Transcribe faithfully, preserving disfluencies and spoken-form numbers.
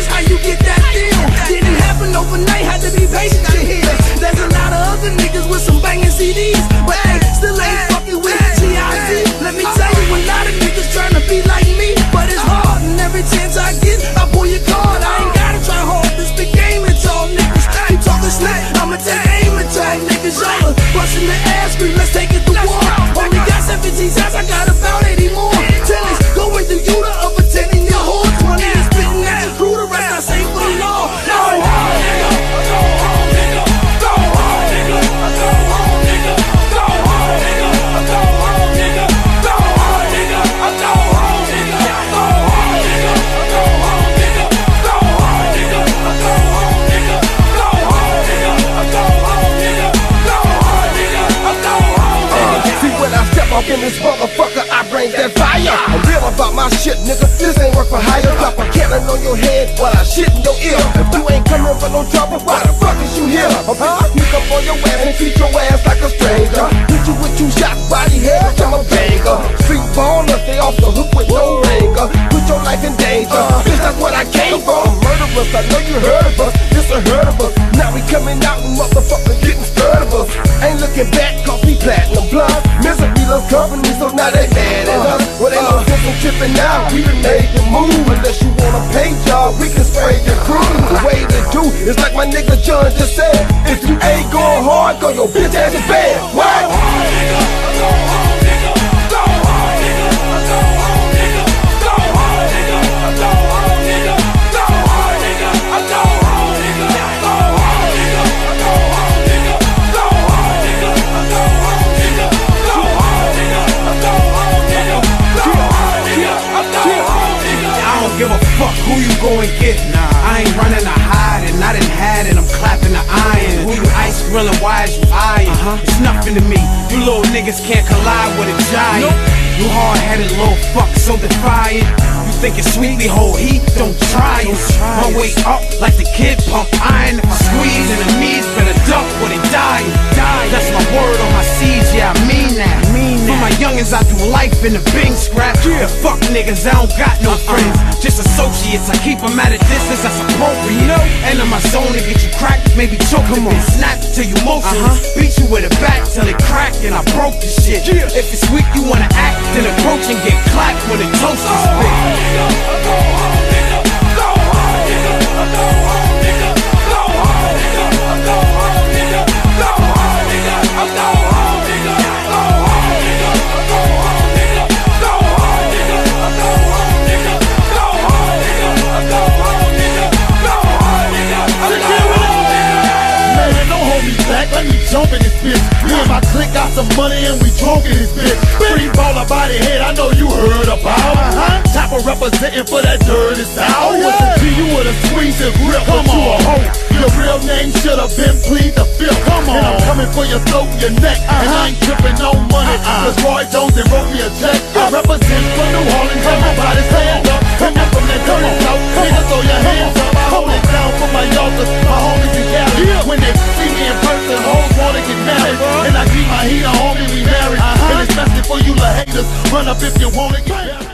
is how you get that deal. Didn't happen overnight, had to be patient to hear. There's a lot of other niggas with some banging C Ds, but they still ain't fucking with G I Z. Let me tell you, a lot of niggas trying to be like me, but it's hard, and every chance I get, I pull your card. I ain't gotta try hard, this the game, it's all niggas. You talking slick, I'ma take aim at y'all niggas. Y'all are busting the ass, scream, let's take it to war. Only got seventeen shots, I got about eighty more. Tennis, going through you, the upper ten in your hood. twenty is spitting at your crew, the rest I say for the law. Go home, nigga, go home, nigga, go home, nigga, go home, nigga, go home, nigga, go home, nigga, go home, nigga, go home, nigga, go home, nigga, go home, nigga, go home, nigga, go home, nigga, go home, nigga, go home, nigga, go home, nigga, go home, nigga. See, when I step up in this motherfucker, I bring that fire. I'm real about my shit, nigga. This ain't work for hire. Drop a cannon on your head while I shit in your ear. If you ain't coming for no trouble, why the fuck is you here? I'll pick up on your ass and treat your ass like a stranger. Hit you with two shots, body head, I'm a banger. Street baller, stay off the hook with no ringer. Put your life in danger, bitch, that's what I came for. Murderers, I know you heard of us. This a hurt of us. Now we coming out and motherfuckers getting scared of us. Ain't looking back, cause we platinum blood. Misery loves company, so now they mad at us. Well, ain't no sense in tripping out, we done made the move. Unless you want a paint job, we can spray your crew. The way to do is like my nigga John just said. If you ain't going hard, go your bitch ass to bed. What? Give a fuck who you go and get. Nah, I ain't running to hide, and I done had it. I'm clapping the iron. Who you ice grilling? Why is you iron? Uh-huh. It's nothing to me. You little niggas can't collide with a giant. Nope. You hard-headed little fuck, so defiant. You think it's sweetly whole heat? Don't try it. My way up like the kid pump iron. If I squeeze enemies, better duck or they die. That's my word on my seeds. Yeah, I mean that. For my youngins, I do life in the Bing scrap. Yeah. Fuck niggas, I don't got no friends. Just associates, I keep them at a distance, that's appropriate. No. And in my zone to get you cracked, maybe choke them and snap till you motionless. Uh-huh. Beat you with a bat till it cracked and I broke the shit. Yeah. If it's weak, you wanna act, then approach and get clapped when the toast is spit. Let me jump in this bitch. Me and my clique got some money and we drunk in this bitch. Free baller body head, I know you heard about. Uh-huh. Chopper representing for that dirty style. Oh, yeah. With you with a squeeze and grip, come on. You a hoe. Your real name should have been plead the fifth. Come on. And I'm coming for your throat and your neck. Uh-huh. And I ain't tripping no money. Uh-uh. Cause Roy Jones and wrote me a check. I represent for New Orleans. Everybody stand up. Come up from that dirty south. Niggas throw your hands up. I hold it down for my youngsters, my homies in Cali. Yeah. When they see me in person, hoes wanna get married. And I keep my heat on, homie, we married. Uh-huh. And especially for you little haters, run up if you wanna get married.